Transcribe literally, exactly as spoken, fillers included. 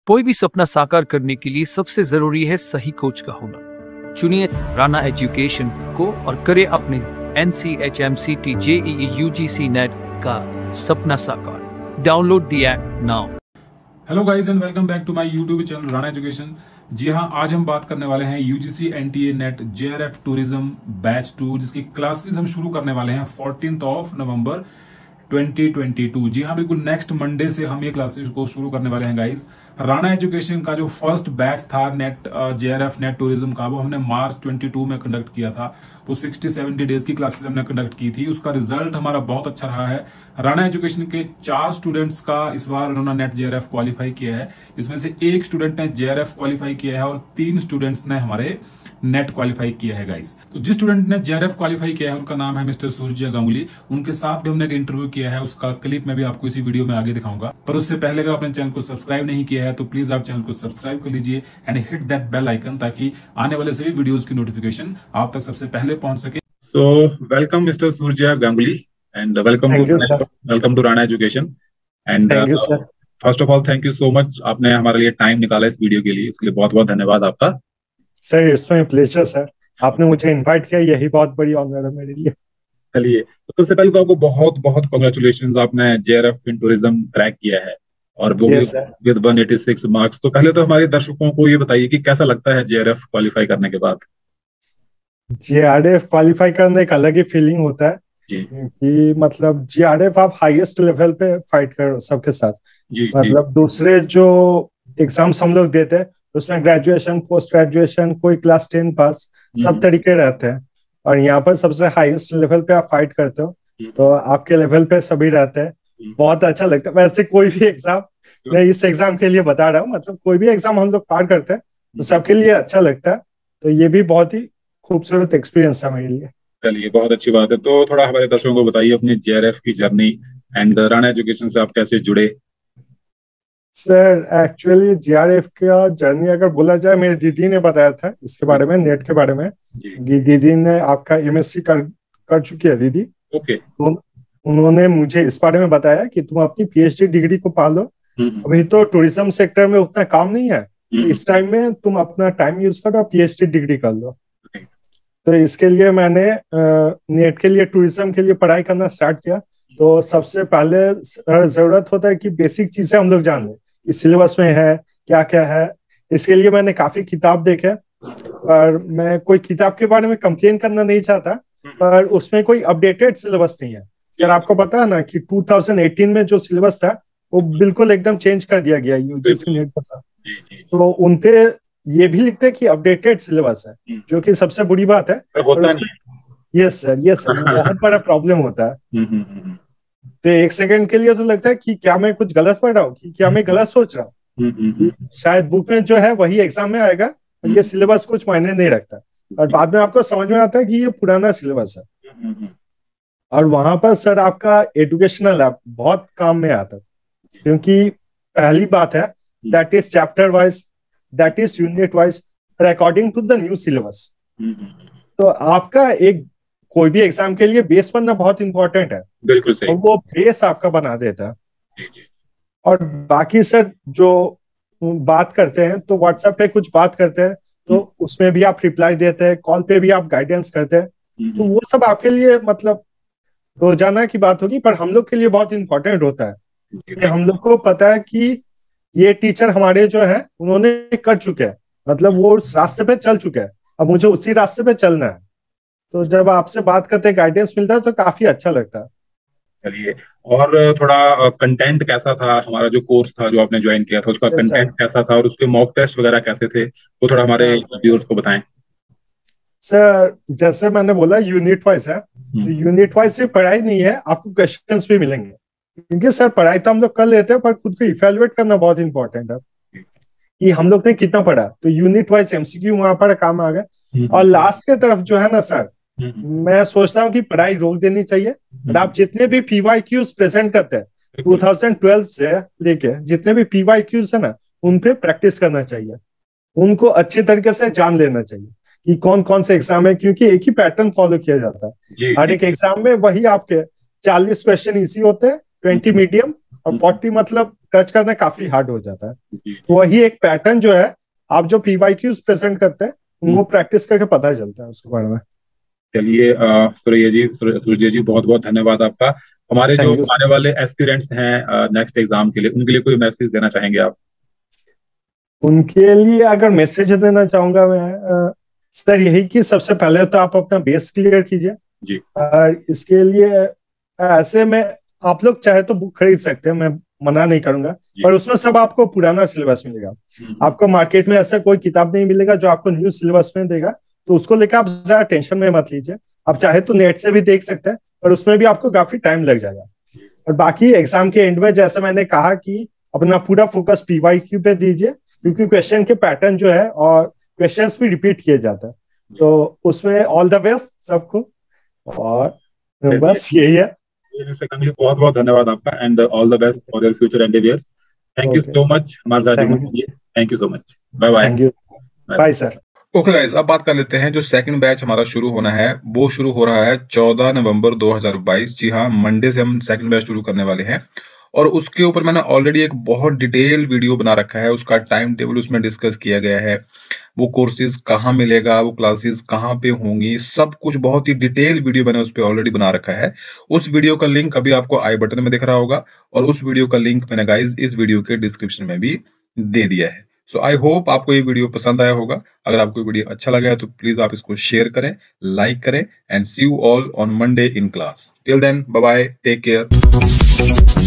कोई भी सपना साकार करने के लिए सबसे जरूरी है सही कोच का होना। चुनिए राणा एजुकेशन को और करे अपने N C H M C T J E E U G C net का सपना साकार। Download the app now. Hello guys and welcome back to my YouTube channel Rana education. जी हाँ, आज हम बात करने वाले हैं UGC NTA net JRF tourism batch two, जिसकी क्लासेस हम शुरू करने वाले हैं fourteenth of November twenty twenty two. जी हाँ, बिल्कुल नेक्स्ट मंडे से हम ये क्लासेस को शुरू करने वाले हैं गाइस। राणा एजुकेशन का जो फर्स्ट बैच था नेट जेआरएफ नेट टूरिज्म का, वो हमने मार्च ट्वेंटी टू में कंडक्ट किया था। तो सिक्सटी सेवेंटी डेज की क्लासेस हमने कंडक्ट की थी। उसका रिजल्ट हमारा बहुत अच्छा रहा है। राणा एजुकेशन के चार स्टूडेंट्स का इस बार उन्होंने नेट जेआरएफ क्वालिफाई किया है। इसमें से एक स्टूडेंट ने जेआरएफ क्वालिफाई किया है और तीन स्टूडेंट्स ने हमारे नेट क्वालिफाई किया है गाइस। तो जिस स्टूडेंट ने जेआरएफ क्वालिफाई किया है उनका नाम है मिस्टर सूर्य गांगुली। उनके साथ भी हमने एक इंटरव्यू किया है, उसका क्लिप मैं भी आपको इसी वीडियो में आगे दिखाऊंगा। पर उससे पहले अगर आपने चैनल को सब्सक्राइब नहीं किया है तो प्लीज आप चैनल को सब्सक्राइब कर लीजिए and hit that bell icon, ताकि आने वाले सभी वीडियोस की नोटिफिकेशन आप तक सबसे पहले पहुंच सके। So welcome mister Surya Ganguly and welcome to welcome to Rana education and thank you sir. First of all thank you so much, आपने हमारे लिए टाइम निकाला इस वीडियो के लिए, इसके लिए बहुत बहुत धन्यवाद आपका। Sir it's my pleasure sir, आपने मुझे इनवाइट किया, यही बहुत बड़ी ऑनर है मेरे लिए। चलिए, तो सबसे पहले तो आपको बहुत बहुत कांग्रेचुलेशंस, आपने जेआरएफ इन टूरिज्म क्रैक किया है और वो yes, with one eighty six marks. तो पहले तो हमारे दर्शकों को ये बताइए कि कैसा लगता है जेआरएफ क्वालिफाई करने के बाद। जेआरएफ क्वालिफाई करने का अलग ही फीलिंग होता है जी कि मतलब जेआरएफ आप हाईएस्ट लेवल पे फाइट कर सबके साथ। जी मतलब जी. दूसरे जो एग्जाम्स हम लोग देते हैं उसमें ग्रेजुएशन, पोस्ट ग्रेजुएशन, कोई क्लास टेन पास, सब तरीके रहते हैं और यहाँ पर सबसे हाईएस्ट लेवल पे आप फाइट करते हो तो आपके लेवल पे सभी रहते हैं। बहुत अच्छा लगता है। वैसे कोई भी एग्जाम, मैं इस एग्जाम के लिए बता रहा हूँ, मतलब कोई भी एग्जाम हम लोग पार करते हैं तो सबके लिए अच्छा लगता है। तो ये भी बहुत ही खूबसूरत एक्सपीरियंस था मेरे लिए। चलिए, बहुत अच्छी बात है। तो थोड़ा हमारे दर्शकों को बताइए अपनी जेआरएफ की जर्नी एंड राणा एजुकेशन से आप कैसे जुड़े। सर एक्चुअली जेआरएफ का जर्नी अगर बोला जाए, मेरी दीदी ने बताया था इसके बारे में, नेट के बारे में। दीदी ने आपका एमएससी कर कर चुकी है दीदी। ओके। तो उन्होंने मुझे इस बारे में बताया कि तुम अपनी पीएचडी डिग्री को पालो। अभी तो टूरिज्म सेक्टर में उतना काम नहीं है, तो इस टाइम में तुम अपना टाइम यूज करो, पीएचडी डिग्री कर लो। तो इसके लिए मैंने नेट के लिए, टूरिज्म के लिए पढ़ाई करना स्टार्ट किया। तो सबसे पहले जरूरत होता है कि बेसिक चीजें हम लोग जान लें कि सिलेबस में है क्या क्या है। इसके लिए मैंने काफी किताब देखे और मैं कोई किताब के बारे में कंप्लेन करना नहीं चाहता, पर उसमें कोई अपडेटेड सिलेबस नहीं है। सर आपको पता है ना कि टू थाउजेंड एटीन में जो सिलेबस था वो बिल्कुल एकदम चेंज कर दिया गया यूजीसी नेट का था। तो उनपे ये भी लिखते हैं कि अपडेटेड सिलेबस है, जो कि सबसे बुरी बात है। यस सर, यस सर, बहुत बड़ा प्रॉब्लम होता है। तो एक सेकंड के लिए तो लगता है कि क्या मैं कुछ गलत पढ़ रहा हूँ, कि क्या मैं गलत सोच रहा हूँ, शायद बुक में जो है वही एग्जाम में आएगा और ये सिलेबस कुछ मायने नहीं रखता। और बाद में आपको समझ में आता है कि ये पुराना सिलेबस है। और वहां पर सर आपका एजुकेशनल ऐप बहुत काम में आता है, क्योंकि पहली बात है that is chapter wise, that is unit wise according to the new syllabus. तो आपका एक कोई भी एग्जाम के लिए बेस बनना बहुत इंपॉर्टेंट है। बिल्कुल सही। और वो बेस आपका बना देता है। और बाकी सर जो बात करते हैं तो व्हाट्सएप पे कुछ बात करते हैं तो उसमें भी आप रिप्लाई देते हैं, कॉल पे भी आप गाइडेंस करते हैं। तो वो सब आपके लिए मतलब रोजाना की बात होगी, पर हम लोग के लिए बहुत इंपॉर्टेंट होता है कि हम लोग को पता है कि ये टीचर हमारे जो है उन्होंने कर चुके हैं, मतलब वो उस रास्ते पे चल चुके हैं, अब मुझे उसी रास्ते पे चलना है। तो जब आपसे बात करते गाइडेंस मिलता है तो काफी अच्छा लगता है। चलिए, और थोड़ा कंटेंट कैसा था, हमारा जो कोर्स था जो आपने ज्वाइन किया था उसका कंटेंट कैसा था और उसके मॉक टेस्ट वगैरह कैसे थे, वो थोड़ा हमारे व्यूअर्स को बताएं। सर जैसे मैंने बोला यूनिट वाइज है, तो यूनिट वाइज से पढ़ाई नहीं है, आपको क्वेश्चंस भी मिलेंगे। क्योंकि सर पढ़ाई तो हम लोग कर लेते हैं, पर खुद को इवेलुएट करना बहुत इंपॉर्टेंट है कि हम लोग ने कितना पढ़ा। तो यूनिट वाइज एमसीक्यू वहां पर काम आ गए। और लास्ट के तरफ जो है ना सर, मैं सोचता हूँ कि पढ़ाई रोक देनी चाहिए और आप जितने भी पीवाईक्यूज प्रेजेंट करते हैं टू थाउजेंड ट्वेल्व से लेके जितने भी पीवाईक्यूज है ना, उन पे प्रैक्टिस करना चाहिए, उनको अच्छे तरीके से जान लेना चाहिए कि कौन कौन से एग्जाम है, क्योंकि एक ही पैटर्न फॉलो किया जाता है हर एक एग्जाम में। वही आपके चालीस क्वेश्चन इजी होते हैं, ट्वेंटी मीडियम और फोर्टी मतलब टच करना काफी हार्ड हो जाता है। जी। तो वही एक पैटर्न जो है, आप जो पीवाईक्यूज प्रेजेंट करते हैं वो प्रैक्टिस करके पता चलता है उसके बारे में। चलिए सूर्य जी सूर्य जी बहुत बहुत धन्यवाद आपका। हमारे जो Thank you. आने वाले एस्पिरेंट्स हैं नेक्स्ट एग्जाम के लिए, उनके लिए कोई मैसेज देना चाहेंगे आप? उनके लिए अगर मैसेज देना चाहूंगा मैं अ, सर यही कि सबसे पहले तो आप अपना बेस क्लियर कीजिए। जी। और इसके लिए अ, ऐसे में आप लोग चाहे तो बुक खरीद सकते हैं, मैं मना नहीं करूंगा, पर उसमें सब आपको पुराना सिलेबस मिलेगा। आपको मार्केट में ऐसा कोई किताब नहीं मिलेगा जो आपको न्यू सिलेबस में देगा, तो उसको लेकर आप ज्यादा टेंशन में मत लीजिए। आप चाहे तो नेट से भी देख सकते हैं, पर उसमें भी आपको काफी टाइम लग जाएगा। और बाकी एग्जाम के एंड में जैसे मैंने कहा कि अपना पूरा फोकस पीवाईक्यू पे दीजिए, क्योंकि क्वेश्चन के पैटर्न जो है और क्वेश्चंस भी रिपीट किए जाते हैं, तो उसमें ऑल द बेस्ट सबको। और बस यही है। बहुत बहुत धन्यवाद आपका and all the best for your future endeavours. Thank you so much हमारे साथ जुड़ने के लिए। Thank you so much. Bye bye. Thank you. Bye sir. Okay guys, अब बात कर लेते हैं जो सेकंड बैच हमारा शुरू होना है, वो शुरू हो रहा है चौदह नवंबर दो हज़ार बाईस। जी हाँ, मंडे से हम सेकंड बैच शुरू करने वाले हैं और उसके ऊपर मैंने ऑलरेडी एक बहुत डिटेल वीडियो बना रखा है। उसका टाइम टेबल उसमें डिस्कस किया गया है, वो कोर्सेज कहाँ मिलेगा, वो क्लासेस कहाँ पे होंगी, सब कुछ बहुत ही डिटेल वीडियो मैंने उस पर ऑलरेडी बना रखा है। उस वीडियो का लिंक अभी आपको आई बटन में दिख रहा होगा और उस वीडियो का लिंक मैंने गाइज इस वीडियो के डिस्क्रिप्शन में भी दे दिया है। सो आई होप आपको ये वीडियो पसंद आया होगा। अगर आपको वीडियो अच्छा लगा है तो प्लीज आप इसको शेयर करें, लाइक करें and see you all on Monday in class. Till then bye bye, take care.